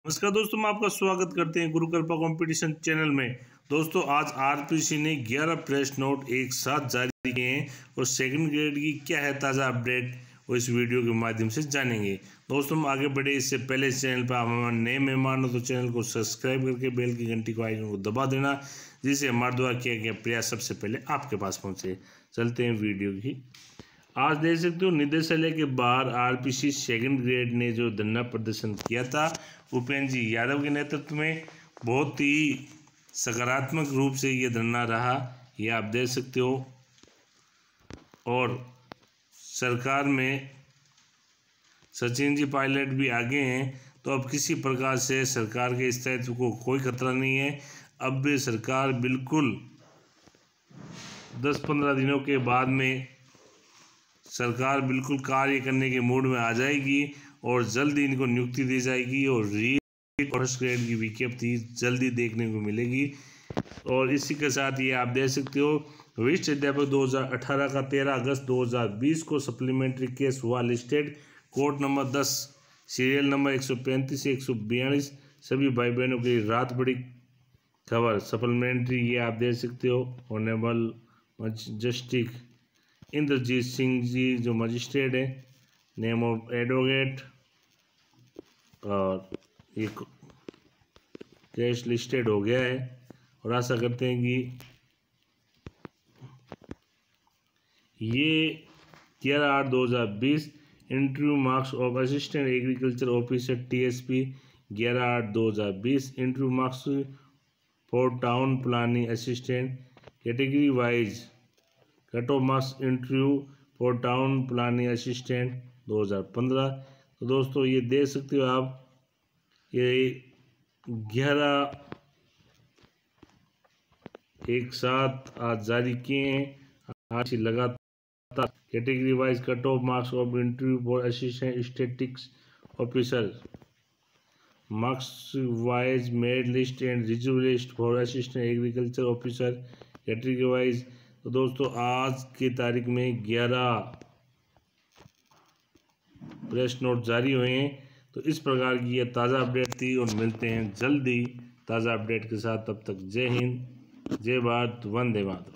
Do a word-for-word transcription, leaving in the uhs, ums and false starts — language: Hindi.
नमस्कार दोस्तों, मैं आपका स्वागत करते हैं गुरु कृपा कंपटीशन चैनल में। दोस्तों आज आरपीसी ने ग्यारह प्रेस नोट एक साथ जारी किए हैं और सेकंड ग्रेड की क्या है ताज़ा अपडेट वो इस वीडियो के माध्यम से जानेंगे। दोस्तों हम आगे बढ़े इससे पहले इस चैनल पर आप हमारे नए मेहमान हो तो चैनल को सब्सक्राइब करके बेल की घंटी को आइकन को दबा देना, जिससे हमारे द्वारा किया गया प्रयास सबसे पहले आपके पास पहुँचे। चलते हैं वीडियो की। आज देख सकते हो निदेशालय के बाहर आरपीसी सेकंड ग्रेड ने जो धरना प्रदर्शन किया था उपेंद्र जी यादव के नेतृत्व में, बहुत ही सकारात्मक रूप से ये धरना रहा, ये आप देख सकते हो। और सरकार में सचिन जी पायलट भी आगे हैं, तो अब किसी प्रकार से सरकार के स्थायित्व को कोई खतरा नहीं है। अब भी सरकार बिल्कुल दस पंद्रह दिनों के बाद में सरकार बिल्कुल कार्य करने के मूड में आ जाएगी और जल्दी इनको नियुक्ति दी जाएगी और री फर्स्ट ग्रेड की विज्ञप्ति जल्दी देखने को मिलेगी। और इसी के साथ ये आप देख सकते हो वरिष्ठ अध्यापक दो हज़ार अठारह का तेरह अगस्त दो हज़ार बीस को सप्लीमेंट्री केस हुआ लिस्टेड, कोर्ट नंबर दस सीरियल नंबर एक सौ पैंतीस से एक सौ बयालीस। सभी भाई बहनों की रात बड़ी खबर सप्लीमेंट्री, ये आप देख सकते हो। ऑनरेबल जस्टिस इंद्रजीत सिंह जी जो मजिस्ट्रेट है, नेम ऑफ एडवोकेट, और ये केस लिस्टेड हो गया है। और आशा करते हैं कि ये ग्यारह आठ दो हज़ार बीस interview marks of assistant agriculture officer TSP ग्यारह आठ दो हज़ार बीस interview marks for town planning assistant category wise cut off marks interview for town planning assistant दो हज़ार पंद्रह। तो दोस्तों ये देख सकते हो आप, ये ग्यारह एक साथ आज जारी किए हैं। आज ही लगातार category wise cut off marks of interview for assistant statistics officer, marks wise merit list and reserve list for assistant agriculture officer category wise. तो दोस्तों आज की तारीख में ग्यारह प्रेस नोट जारी हुए हैं। तो इस प्रकार की यह ताज़ा अपडेट थी और मिलते हैं जल्दी ताज़ा अपडेट के साथ। तब तक जय हिंद, जय भारत, वंदे मातरम।